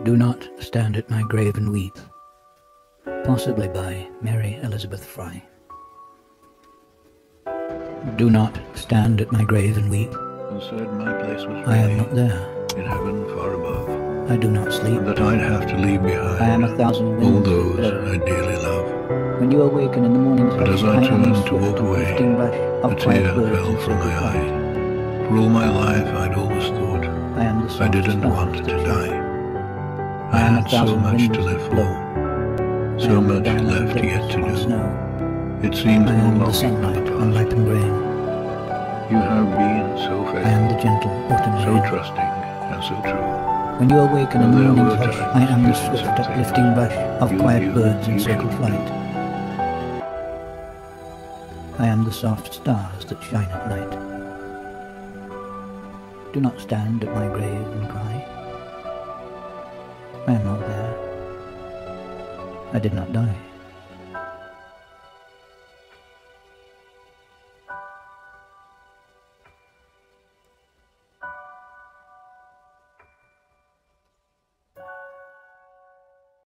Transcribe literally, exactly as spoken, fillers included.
Do not stand at my grave and weep. Possibly by Mary Elizabeth Fry. Do not stand at my grave and weep. And said my place was I am not there. in heaven far above, I do not sleep. and that I'd have to leave behind I am a thousand all winds those blow. I dearly love. When you awaken in the morning, But as I am turned the to swift walk away, drifting rush a of tear quiet birds fell in from sacred my flight. eye. For all my life I'd always thought I am the I soft didn't stars want that to shine. die. I I am a had so thousand much winds to live that for, blow. I so am the much diamond left days yet to on do. snow. It seems I no am the longer in sunlight the on past. ripened grain. You have been so I am the faithful, gentle autumn so rain. trusting, and so true. When you awaken in Though the there morning's were hush, times I am the you swift said things uplifting rush of you quiet knew birds in you sacred shouldn't flight. do. I am the soft stars that shine at night. Do not stand at my grave and cry. I am not there. I did not die.